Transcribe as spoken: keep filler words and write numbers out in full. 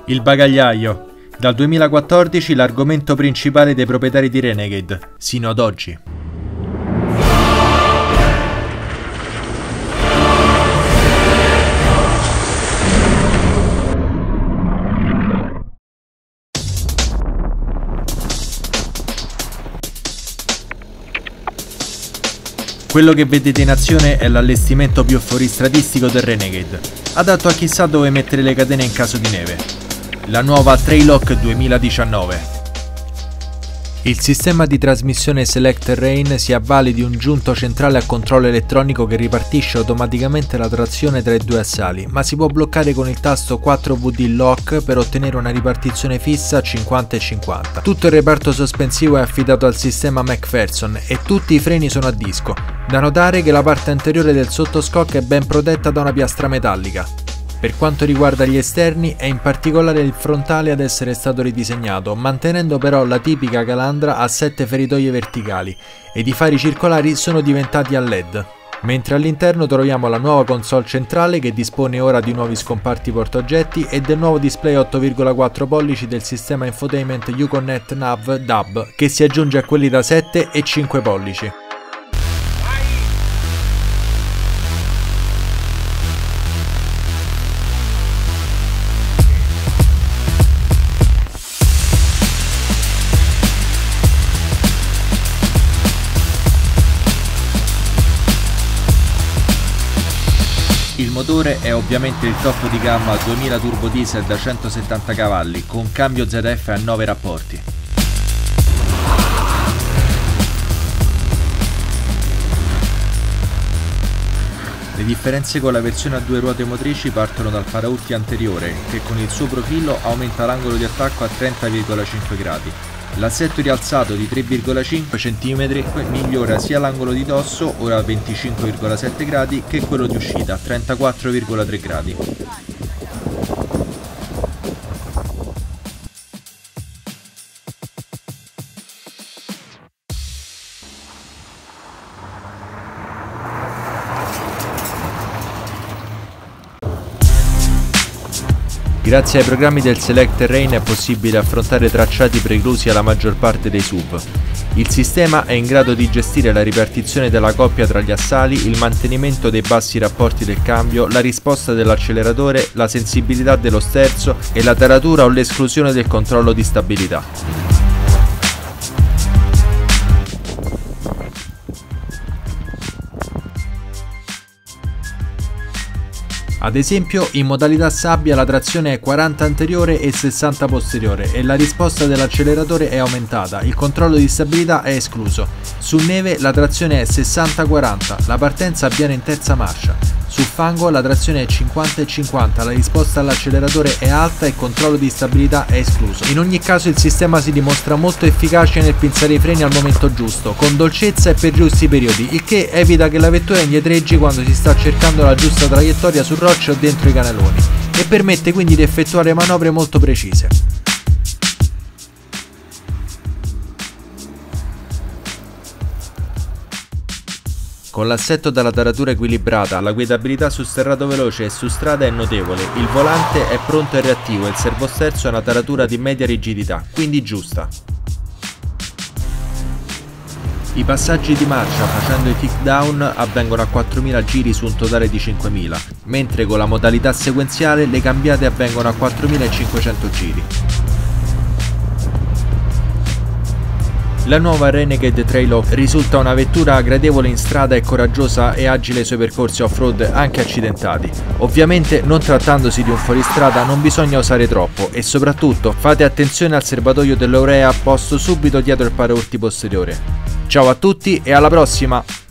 Il bagagliaio. Dal duemilaquattordici l'argomento principale dei proprietari di Renegade, sino ad oggi. Quello che vedete in azione è l'allestimento più fuoristradistico del Renegade, adatto a chissà dove mettere le catene in caso di neve. La nuova Trailock duemiladiciannove. Il sistema di trasmissione Select Terrain si avvale di un giunto centrale a controllo elettronico che ripartisce automaticamente la trazione tra i due assali, ma si può bloccare con il tasto quattro V D Lock per ottenere una ripartizione fissa cinquanta e cinquanta. Tutto il reparto sospensivo è affidato al sistema McPherson e tutti i freni sono a disco. Da notare che la parte anteriore del sottoscocco è ben protetta da una piastra metallica. Per quanto riguarda gli esterni, è in particolare il frontale ad essere stato ridisegnato, mantenendo però la tipica calandra a sette feritoie verticali, ed i fari circolari sono diventati a L E D. Mentre all'interno troviamo la nuova console centrale che dispone ora di nuovi scomparti portaoggetti e del nuovo display otto virgola quattro pollici del sistema infotainment Uconnect Nav D A B, che si aggiunge a quelli da sette e cinque pollici. Il motore è ovviamente il top di gamma duemila turbo diesel da centosettanta cavalli con cambio Z F a nove rapporti. Le differenze con la versione a due ruote motrici partono dal paraurti anteriore che con il suo profilo aumenta l'angolo di attacco a trenta virgola cinque gradi. L'assetto rialzato di tre virgola cinque centimetri migliora sia l'angolo di dosso, ora a venticinque virgola sette gradi, che quello di uscita, a trentaquattro virgola tre gradi. Grazie ai programmi del Select Terrain è possibile affrontare tracciati preclusi alla maggior parte dei S U V. Il sistema è in grado di gestire la ripartizione della coppia tra gli assali, il mantenimento dei bassi rapporti del cambio, la risposta dell'acceleratore, la sensibilità dello sterzo e la taratura o l'esclusione del controllo di stabilità. Ad esempio, in modalità sabbia la trazione è quaranta anteriore e sessanta posteriore e la risposta dell'acceleratore è aumentata, il controllo di stabilità è escluso. Su neve la trazione è sessanta quaranta, la partenza avviene in terza marcia. Sul fango la trazione è cinquanta e cinquanta, la risposta all'acceleratore è alta e il controllo di stabilità è escluso. In ogni caso il sistema si dimostra molto efficace nel pinzare i freni al momento giusto, con dolcezza e per giusti periodi, il che evita che la vettura indietreggi quando si sta cercando la giusta traiettoria su rocce o dentro i canaloni, e permette quindi di effettuare manovre molto precise. Con l'assetto dalla taratura equilibrata, la guidabilità su sterrato veloce e su strada è notevole, il volante è pronto e reattivo e il servosterzo ha una taratura di media rigidità, quindi giusta. I passaggi di marcia facendo i kick down avvengono a quattromila giri su un totale di cinquemila, mentre con la modalità sequenziale le cambiate avvengono a quattromilacinquecento giri. La nuova Renegade Trailock risulta una vettura gradevole in strada e coraggiosa e agile ai suoi percorsi off-road anche accidentati. Ovviamente, non trattandosi di un fuoristrada, non bisogna osare troppo e soprattutto fate attenzione al serbatoio dell'Urea posto subito dietro il paraurti posteriore. Ciao a tutti e alla prossima!